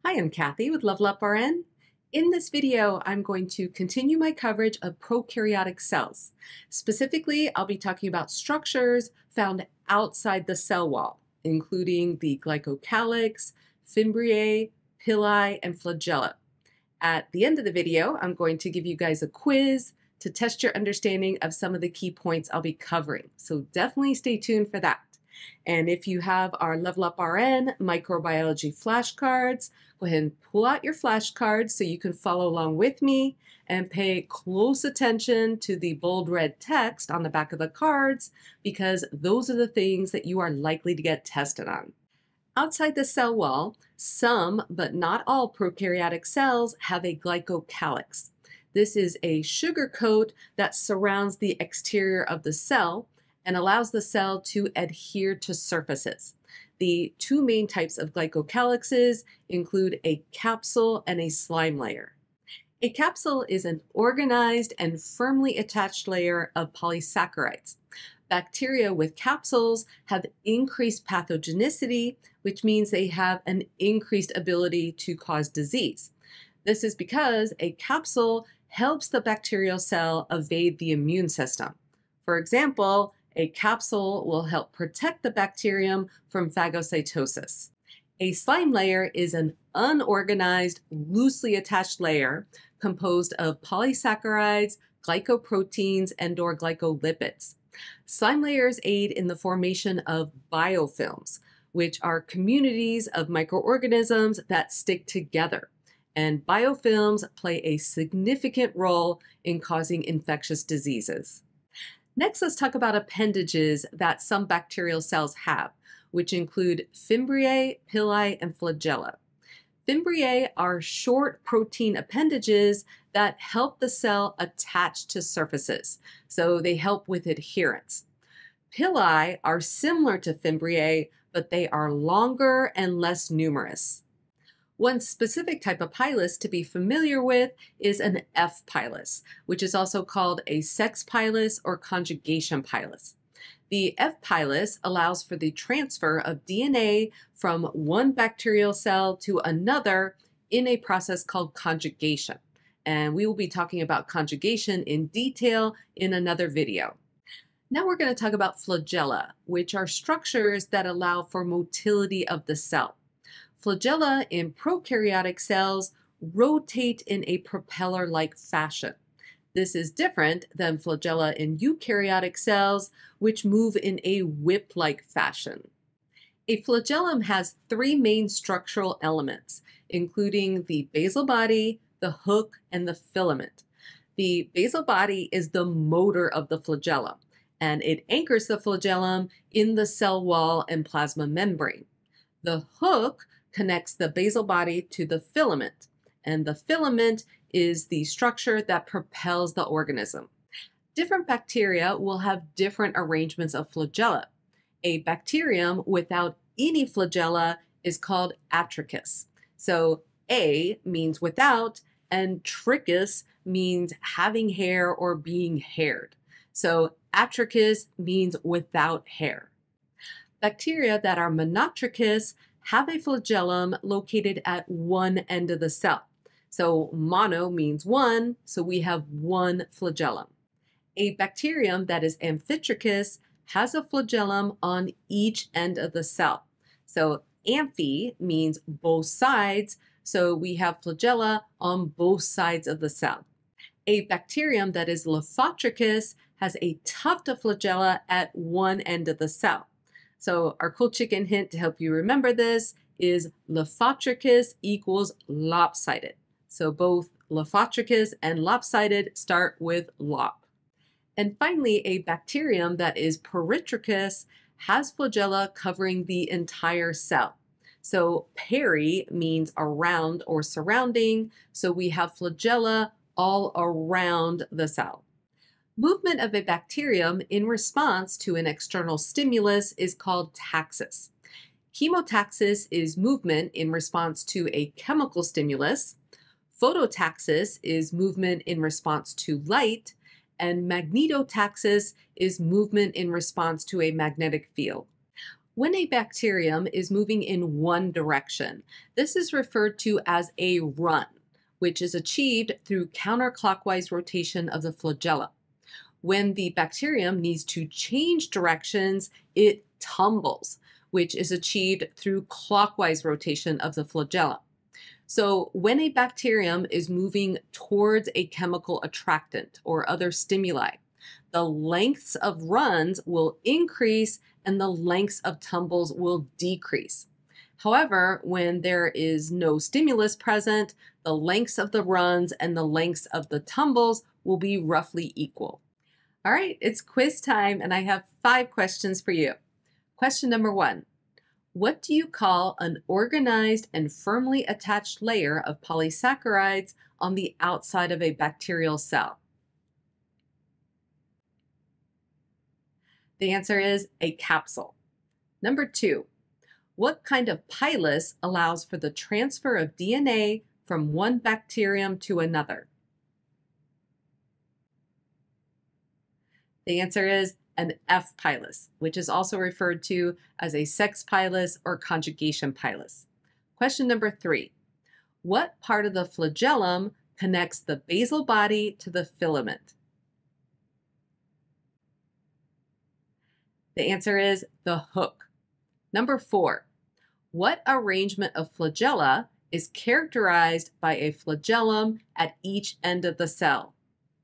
Hi, I'm Cathy with Level Up RN. In this video, I'm going to continue my coverage of prokaryotic cells. Specifically, I'll be talking about structures found outside the cell wall, including the Glycocalyx, Fimbriae, Pili, and Flagella. At the end of the video, I'm going to give you guys a quiz to test your understanding of some of the key points I'll be covering. So definitely stay tuned for that. And if you have our Level Up RN microbiology flashcards, go ahead and pull out your flashcards so you can follow along with me and pay close attention to the bold red text on the back of the cards, because those are the things that you are likely to get tested on. Outside the cell wall, some but not all prokaryotic cells have a glycocalyx. This is a sugar coat that surrounds the exterior of the cell and allows the cell to adhere to surfaces. The two main types of glycocalyxes include a capsule and a slime layer. A capsule is an organized and firmly attached layer of polysaccharides. Bacteria with capsules have increased pathogenicity, which means they have an increased ability to cause disease. This is because a capsule helps the bacterial cell evade the immune system. For example, a capsule will help protect the bacterium from phagocytosis. A slime layer is an unorganized, loosely attached layer composed of polysaccharides, glycoproteins, and/or glycolipids. Slime layers aid in the formation of biofilms, which are communities of microorganisms that stick together. And biofilms play a significant role in causing infectious diseases. Next, let's talk about appendages that some bacterial cells have, which include Fimbriae, Pili, and Flagella. Fimbriae are short protein appendages that help the cell attach to surfaces, so they help with adherence. Pili are similar to Fimbriae, but they are longer and less numerous. One specific type of pilus to be familiar with is an F pilus, which is also called a sex pilus or conjugation pilus. The F pilus allows for the transfer of DNA from one bacterial cell to another in a process called conjugation. And we will be talking about conjugation in detail in another video. Now we're going to talk about flagella, which are structures that allow for motility of the cell. Flagella in prokaryotic cells rotate in a propeller-like fashion. This is different than flagella in eukaryotic cells, which move in a whip-like fashion. A flagellum has three main structural elements, including the basal body, the hook, and the filament. The basal body is the motor of the flagellum, and it anchors the flagellum in the cell wall and plasma membrane. The hook connects the basal body to the filament, and the filament is the structure that propels the organism. Different bacteria will have different arrangements of flagella. A bacterium without any flagella is called atrichous. So A means without, and trichous means having hair or being haired. So atrichous means without hair. Bacteria that are monotrichous have a flagellum located at one end of the cell. So mono means one, so we have one flagellum. A bacterium that is amphitrichous has a flagellum on each end of the cell. So amphi means both sides, so we have flagella on both sides of the cell. A bacterium that is lophotrichous has a tuft of flagella at one end of the cell. So our cool chicken hint to help you remember this is lophotrichous equals lopsided. So both lophotrichous and lopsided start with lop. And finally, a bacterium that is peritrichous has flagella covering the entire cell. So peri means around or surrounding, so we have flagella all around the cell. Movement of a bacterium in response to an external stimulus is called taxis. Chemotaxis is movement in response to a chemical stimulus. Phototaxis is movement in response to light. And magnetotaxis is movement in response to a magnetic field. When a bacterium is moving in one direction, this is referred to as a run, which is achieved through counterclockwise rotation of the flagella. When the bacterium needs to change directions, it tumbles, which is achieved through clockwise rotation of the flagella. So when a bacterium is moving towards a chemical attractant or other stimuli, the lengths of runs will increase and the lengths of tumbles will decrease. However, when there is no stimulus present, the lengths of the runs and the lengths of the tumbles will be roughly equal. All right, it's quiz time, and I have 5 questions for you. Question number 1. What do you call an organized and firmly attached layer of polysaccharides on the outside of a bacterial cell? The answer is a capsule. Number 2. What kind of pilus allows for the transfer of DNA from one bacterium to another? The answer is an F pilus, which is also referred to as a sex pilus or conjugation pilus. Question number 3. What part of the flagellum connects the basal body to the filament? The answer is the hook. Number 4. What arrangement of flagella is characterized by a flagellum at each end of the cell?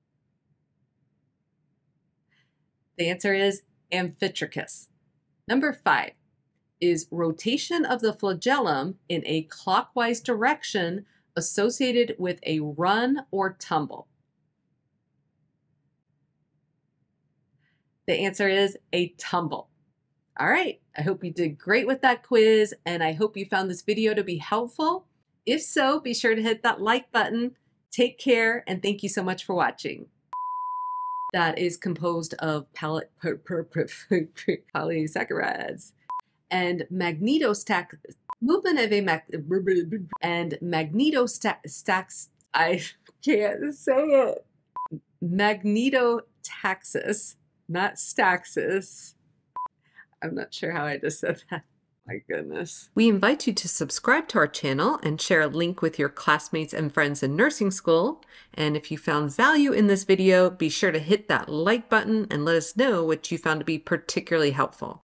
The answer is amphitrichous. Number 5. Is rotation of the flagellum in a clockwise direction associated with a run or tumble? The answer is a tumble. All right, I hope you did great with that quiz, and I hope you found this video to be helpful. If so, be sure to hit that like button. Take care, and thank you so much for watching. That is composed of polysaccharides and movement of a magnetotaxis. I can't say it. Magnetotaxis, not staxis. I'm not sure how I just said that. My goodness. We invite you to subscribe to our channel and share a link with your classmates and friends in nursing school. And if you found value in this video, be sure to hit that like button and let us know what you found to be particularly helpful.